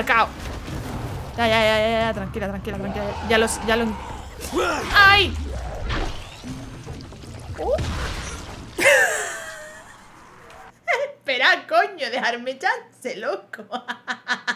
marcado. Ya, tranquila, tranquila, tranquila. Ya lo... ¡Ay! Espera, coño, dejarme chance, loco.